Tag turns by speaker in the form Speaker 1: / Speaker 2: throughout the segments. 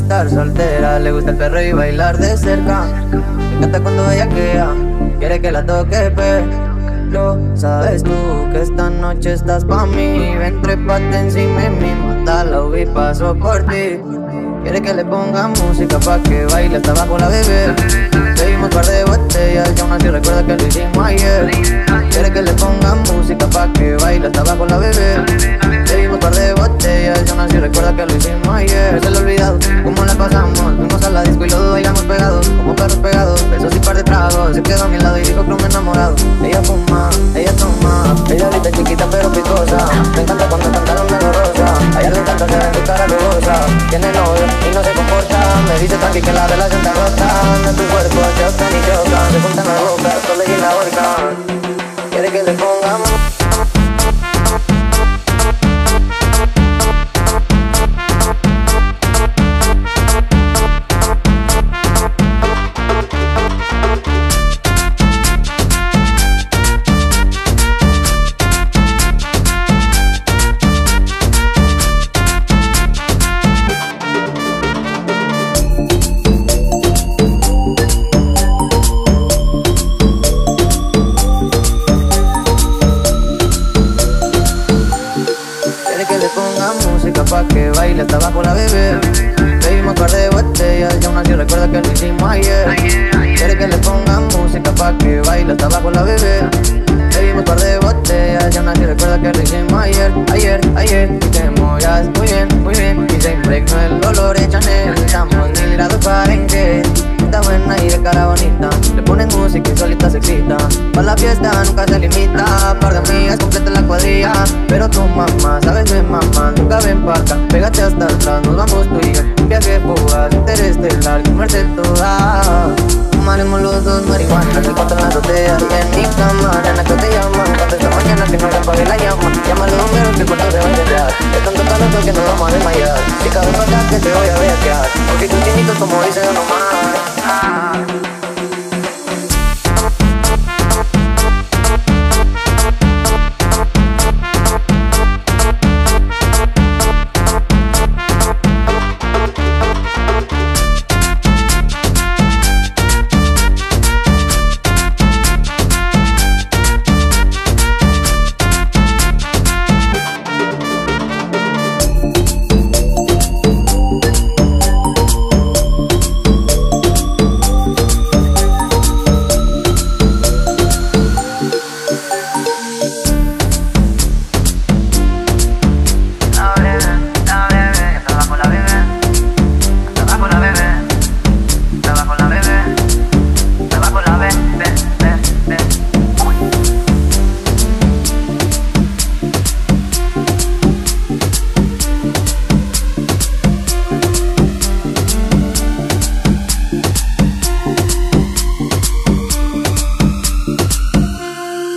Speaker 1: estar soltera, le gusta el perreo y bailar de cerca. Me encanta cuando ella queda, quiere que la toque, pero sabes tú que esta noche estás pa' mí. Ven, trépate encima de mí, mátala y paso por ti. Quiere que le ponga música pa' que baile hasta abajo la bebé. Bebimos un par de botellas y aún así recuerda que lo hicimos ayer. Quiere que le ponga música pa' que baile hasta abajo la bebé. Bebimos un par de botellas y aún así recuerda que lo hicimos ayer. Se lo olvidado, cómo la pasamos, fuimos a la disco y los dos bailamos pegados, como perros pegados, besos y par de tragos. Se quedó a mi lado y dijo que me he enamorado. Ella fuma, ella toma, ella ahorita chiquita pero picosa. Me encanta cuando cantaron de lo rosa, a ella le encanta ser en tu cara rugosa. Tiene novio y no se comporta, me dice tranqui que la relación está rota. De tu cuerpo chocan y chocan, se juntan las bocas, solo y la horca. Quiere que le pongamos. Música pa' que baile hasta abajo la bebé. Bebimos un par de botellas y aún así recuerda que lo hicimos ayer. Quiere que le ponga música pa' que baile hasta abajo la bebé. Bebimos un par de botellas y aún así recuerda que lo hicimos ayer. Ayer, y te moras muy bien. Y se impregnó el olor de Chanel. Estamos migrados para en que está buena y de cara bonita. Le ponen música y solita se excita. Pa' la fiesta nunca se limita. Par de amigas completa la cuadrilla. Pero tu mamá, sabes mi mamá, nunca ven pa' acá. Pégate hasta atrás, nos vamos tú y yo. Un viaje fugaz, interestelar, comerse toda. Fumaremos los dos marihuana, en el cuarto en las botellas y en mi cama. Nena, que te llaman, cuando esta mañana que no hagan apague la llama. Llama a los bomberos que el cuarto se va a incendiar. De tanto calor que nos vamos a desmayar. Si cabe pa' acá que te voy a bellaquear, porque tus chinitos como dicen nomás.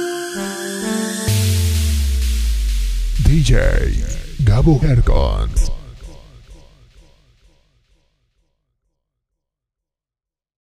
Speaker 2: DJ Gabo Hercons.